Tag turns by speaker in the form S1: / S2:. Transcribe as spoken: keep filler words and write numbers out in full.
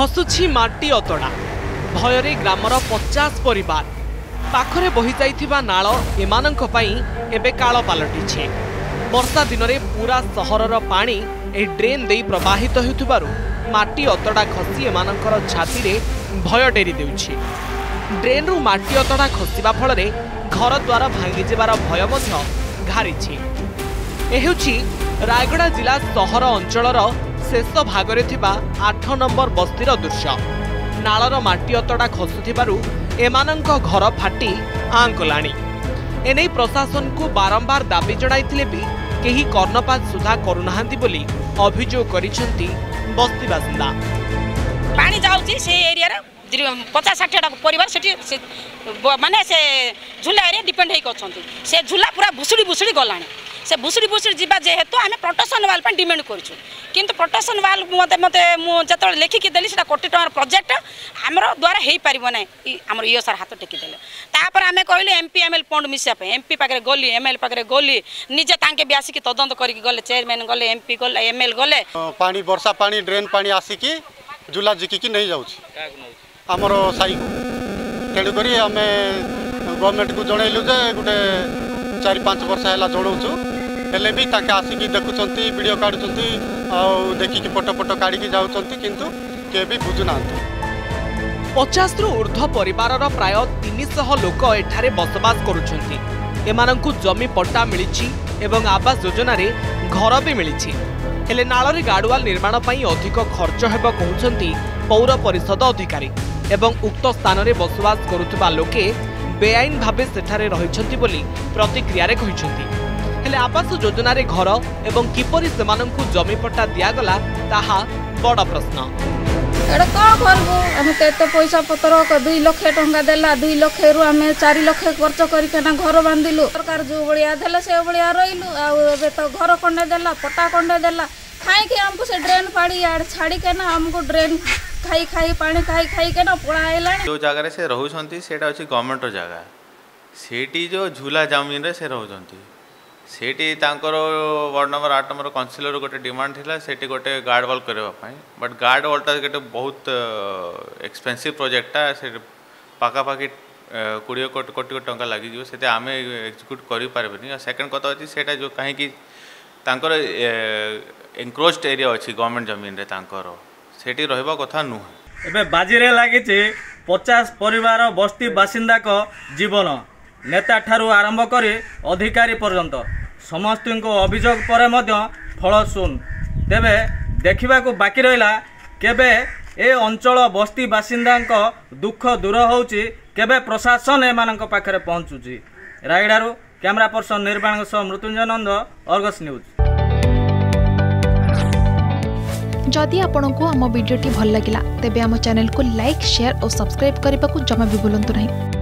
S1: खसुछि माटी अतड़ा भୟରେ ग्रामर पचास परिवार पाखरे बही जाइथिबा नाळ एमानंक पई एबे काळ पालटिछे। वर्षा दिन में पूरा सहरर पानी ए ड्रेन दे प्रवाहित होउथिबारु माटी अतड़ा खसी एमानंकर छाती रे भय डेरी देउछि। ड्रेन रु माटी अतड़ा खसिबा फल रे घर द्वार भांगी जेबार भय मध्य घारिछि। ए हेउछि रायगड़ा जिला सहर अंचलर शेष भागरे थिबा आठ नंबर बस्तीर दृश्य। नालर माटी अतड़ा खसुथिबारु एमानंक घर फाटी आंकलाणी। एनै प्रशासन को बारंबार दाबी जणाइथिले भी केही कर्णपात सुधा करुनाहांती बोली अभियोग करिसेंती बस्ती बासिंदा।
S2: पानी जाउची से एरिया रे पचास साठ टा परिवार सेठी से माने से झुला एरिया डिपेंड हेक अछंती। से झुला पूरा भुसुड़ी भुसुड़ी गलाणी। से भुसुड़ी भुसुड़ी जीवा जेहेतु आमे प्रोटेक्शन वाल पर डिमांड करछु किंतु प्रोटेक्शन वाल मते मते मु जतळ लेखिक देली सेटा कोटी टकार प्रोजेक्ट हमरो द्वारा हेई परिबो नै। हमर इयो सर हाथ टेकी देले तापर आमे कहले एमपी एमएल फंड मिसिया पे एमपी पाकरे गोली एमएल पाकरे गोली निजे तांके बियासी की तदंत करी गले चेयरमैन गले एमपी गले एमएल गले
S3: पानी वर्षा पानी ड्रेन पानी आसी की झुला जिकी की नहीं जाउछि हमर साई को तेणु करी आमे गवर्नमेंट को जणैलु जे गुटे चार पांच वर्ष हैला जणौछु हेले भी ताके आसिकी देखुचंती वीडियो काढुचंती आ देखि कि फोटो फोटो काढी की जाउचंती किंतु के भी बुझुनांती।
S1: पचास रु ऊर्ध्व परिवारर प्राय तीन सौ लोक एठारे बसवास करुछंती। एमानंकु जमी पट्टा मिलिछि एवं आवास योजना रे घर भी मिलिछि। हेले नाଳରେ गाडुआल निर्माण पई अधिक खर्च हेबो कहउछंती पौर परिषद अधिकारी एवं उक्त स्थान रे बसवास करुथबा लोके बेआईन भावे सेठारे रहिछंती बोली प्रतिक्रिया रे कहिछंती। हेले आवास योजना रे घर एवं किपरि सेमानंकु जमी पट्टा दिया गला ताहा बड़ प्रश्न।
S4: एडा का करबो हम केते पैसा पत्र दो लाख टंका देला दो लाख रु हम चार लाख खर्च करके ना घर बांधिलु। सरकार जो बलिया देला से बलिया रहिलु आ एबे तो घर कोंडे देला पट्टा कोंडे देला खाई के हमको से ड्रेन फाड़ी यार छाड़ी के ना हमको ड्रेन खाई खाई पानी खाई खाई के ना पड़ा आइलानी।
S5: जो जगह रे से रहउछंती सेटा अछि गवर्नमेंट रो जगह सेठी जो झूला जमीन रे से रहउछंती सेठी तांकर वार्ड नंबर आठ नंबर काउंसिलर गोटे डिमांड थिला सेठी गोटे गार्ड वॉल करबा पई बट गार्ड वॉल ता गोटे बहुत एक्सपेंसिव प्रोजेक्ट आ से पाका पाकी बीस कोटी कोटी टंका लागि जो सेते आमे एग्जीक्यूट करि पारबेनी। सेकंड कथा अछि सेटा जो काहे कि तांकर एनक्रोच्ड एरिया अछि गवर्नमेंट जमीन रे तांकर सेठी रहबा कथा नु
S6: एबे बाजी रे लागि छि पचास परिवार बस्ती बासिंदा को जीवन नेता ठारू आरंभ करी अधिकारी पर्यंत समस्त को अभियोग पर फल शून। तेबे देखा बाकी रहा केबे ए अंचल बस्ती बासिंदा दुख दूर होउची केबे प्रशासन एमानक पाखरे पहुँचुची। रायगड़ारू कैमरा पर्सन निर्माण सह मृत्युंजय नंद अर्गस न्यूज।
S7: जदि आपंक आम भिडी भल लगा तेब आम चैनल को लाइक शेयर और सब्सक्राइब करने को जमा भी भूलु नहीं।